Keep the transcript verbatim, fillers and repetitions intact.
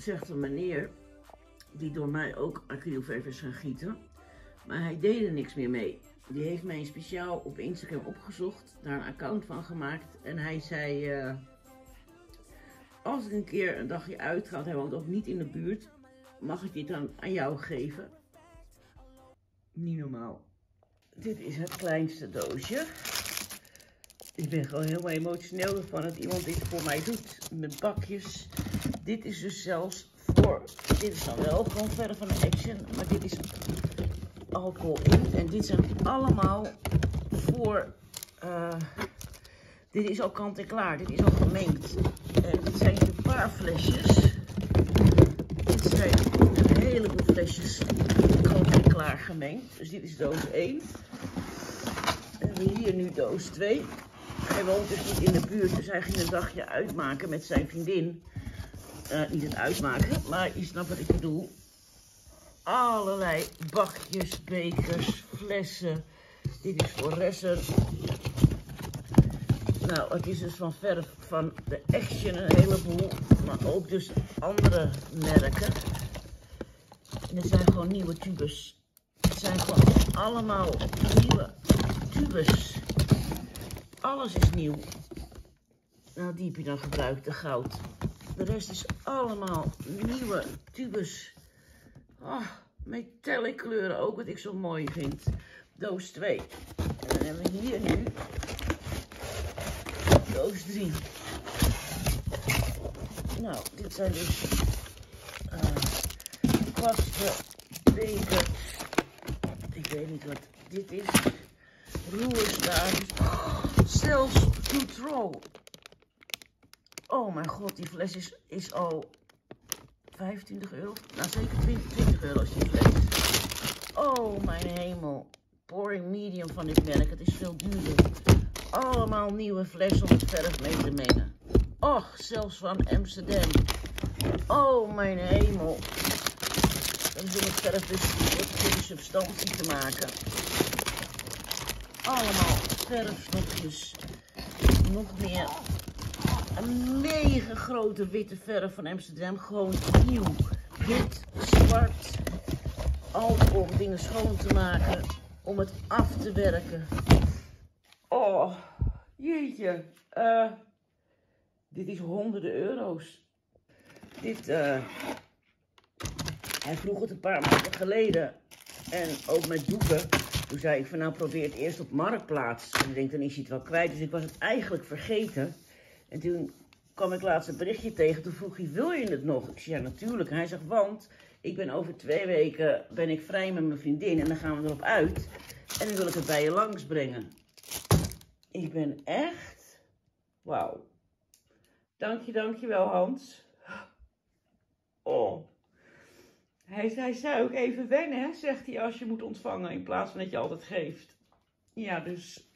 zegt een meneer die door mij ook acrylverf is gaan gieten. Maar hij deed er niks meer mee. Die heeft mij speciaal op Instagram opgezocht, daar een account van gemaakt. En hij zei, uh, als ik een keer een dagje uitga, hij woont ook niet in de buurt, mag ik dit dan aan jou geven? Niet normaal. Dit is het kleinste doosje. Ik ben gewoon heel emotioneel ervan dat iemand dit voor mij doet. Met bakjes. Dit is dus zelfs voor, dit is dan wel gewoon verder van de Action, maar dit is alcohol in. En dit zijn allemaal voor, uh, dit is al kant en klaar. Dit is al gemengd. En dit zijn een paar flesjes. Dit zijn een heleboel flesjes kant en klaar gemengd. Dus dit is doos één. En we hebben hier nu doos twee. Hij woont dus niet in de buurt, dus hij ging een dagje uitmaken met zijn vriendin. Uh, niet het uitmaken, maar je snapt wat ik bedoel. Allerlei bakjes, bekers, flessen. Dit is voor resten. Nou, het is dus van verf van de Action een heleboel, maar ook dus andere merken. En het zijn gewoon nieuwe tubes. Het zijn gewoon allemaal nieuwe tubes. Alles is nieuw. Nou, die heb je dan gebruikt, de goud. De rest is allemaal nieuwe tubes. Oh, metallic kleuren ook, wat ik zo mooi vind. Doos twee. En dan hebben we hier nu doos drie. Nou, dit zijn dus uh, kwasten, bekers. Ik weet niet wat dit is. Roerstaafjes. Oh, self-control. Oh mijn god, die fles is, is al vijfentwintig euro. Nou, zeker twintig, twintig euro is die fles. Oh mijn hemel. Pouring medium van dit merk. Het is veel duurder. Allemaal nieuwe flessen om het verf mee te mengen. Och, zelfs van Amsterdam. Oh mijn hemel. Dan doen het verf dus met goede substantie te maken. Allemaal verfstokjes. Nog meer. Een mega grote witte verf van Amsterdam. Gewoon nieuw. Wit, zwart. Alcohol om dingen schoon te maken. Om het af te werken. Oh, jeetje. Uh, dit is honderden euro's. Dit, uh, hij vroeg het een paar maanden geleden. En ook met doeken. Toen zei ik van nou probeer het eerst op Marktplaats. En ik denk dan is hij het wel kwijt. Dus ik was het eigenlijk vergeten. En toen kwam ik laatst een berichtje tegen. Toen vroeg hij, wil je het nog? Ik zei, ja natuurlijk. En hij zegt, want ik ben over twee weken ben ik vrij met mijn vriendin. En dan gaan we erop uit. En dan wil ik het bij je langs brengen. Ik ben echt... Wauw. Dank je, dank je wel, Hans. Oh. Hij, hij zei ook even wennen, hè, zegt hij, als je moet ontvangen. In plaats van dat je altijd geeft. Ja, dus...